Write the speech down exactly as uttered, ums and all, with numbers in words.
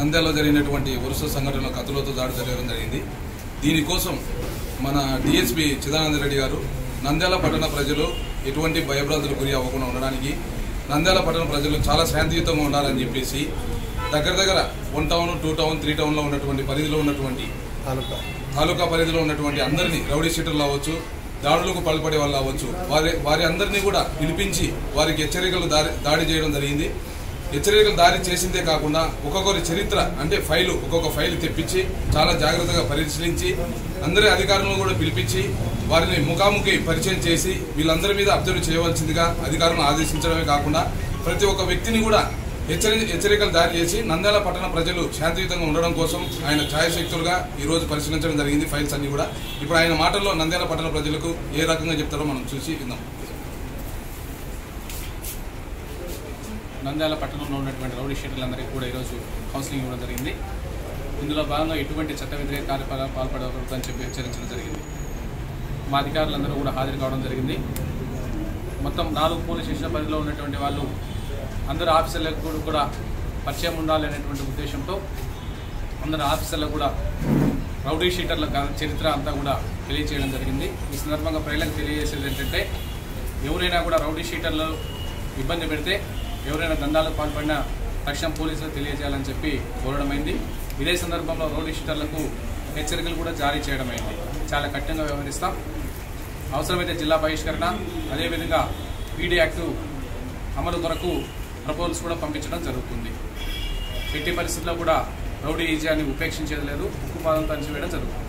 నంద్యాలలో జరిగినటువంటి వరుస సంఘటనలో కత్తులతో దాడి జరగడం జరిగింది. దీనికోసం మన డిఎస్పీ చిదానంద రెడ్డి గారు నంద్యాల పట్టణ ప్రజలు ఎటువంటి భయభ్రాంతులకు గురి అవ్వకుండా ఉండడానికి, నంద్యాల పట్టణ ప్రజలు చాలా శాంతియుతంగా ఉండాలని చెప్పేసి దగ్గర దగ్గర one town two town three టౌన్లో ఉన్నటువంటి పరిధిలో ఉన్నటువంటి తాలూకా పరిధిలో ఉన్నటువంటి అందరినీ రౌడీ షీటర్లు అవ్వచ్చు, దాడులకు పాల్పడే వాళ్ళు అవ్వచ్చు, వారి వారి అందరినీ కూడా పిలిపించి వారికి హెచ్చరికలు దాడి దాడి చేయడం జరిగింది. హెచ్చరికలు దాడి చేసిందే కాకుండా ఒక్కొక్కరి చరిత్ర అంటే ఫైలు ఒక్కొక్క ఫైలు తెప్పించి చాలా జాగ్రత్తగా పరిశీలించి అందరి అధికారులను కూడా పిలిపించి వారిని ముఖాముఖి పరిచయం చేసి వీళ్ళందరి మీద అబ్జర్వ్ చేయవలసిందిగా అధికారులను ఆదేశించడమే కాకుండా ప్రతి ఒక్క వ్యక్తిని కూడా హెచ్చరి హెచ్చరికలు దారి చేసి నంద్యాల పట్టణ ప్రజలు శాంతియుతంగా ఉండడం కోసం ఆయన ఛాయాశక్తులుగా ఈ రోజు పరిశీలించడం జరిగింది ఫైల్స్ అన్ని కూడా. ఇప్పుడు ఆయన మాటల్లో నంద్యాల పట్టణ ప్రజలకు ఏ రకంగా చెప్తారో మనం చూసి విందాం. నంద్యాల పట్టణంలో ఉన్నటువంటి రౌడీ షీటర్లందరికీ కూడా ఈరోజు కౌన్సిలింగ్ ఇవ్వడం జరిగింది. ఇందులో భాగంగా ఎటువంటి చట్ట వ్యతిరేక కార్యకలాపాలు పాల్పడవద్దు అని చెప్పి హెచ్చరించడం జరిగింది. మా అధికారులందరూ కూడా హాజరు కావడం జరిగింది. మొత్తం నాలుగు పోలీస్ స్టేషన్ పరిధిలో ఉన్నటువంటి వాళ్ళు అందరు ఆఫీసర్లకు కూడా పరిచయం ఉండాలి అనేటువంటి ఉద్దేశంతో అందరు ఆఫీసర్లకు కూడా రౌడీ షీటర్ల చరిత్ర అంతా కూడా తెలియజేయడం జరిగింది. ఈ సందర్భంగా ప్రజలకు తెలియజేసేది ఏంటంటే ఎవరైనా కూడా రౌడీ షీటర్లు ఇబ్బంది పెడితే ఎవరైనా దందాలకు పాల్పడినా తక్షణం పోలీసులకు తెలియజేయాలని చెప్పి కోరడమైంది. ఇదే సందర్భంలో రౌడీ షీటర్లకు హెచ్చరికలు కూడా జారీ చేయడమైంది. చాలా కఠినంగా వ్యవహరిస్తాం. అవసరమైతే జిల్లా బహిష్కరణ, అదేవిధంగా పీడీ యాక్టు అమలు కొరకు ప్రపోజల్స్ కూడా పంపించడం జరుగుతుంది. ఎట్టి పరిస్థితుల్లో కూడా రౌడీ ఈజీని ఉపేక్షించేది లేదు, ఉక్కుపాదంతో అంచివేయడం జరుగుతుంది.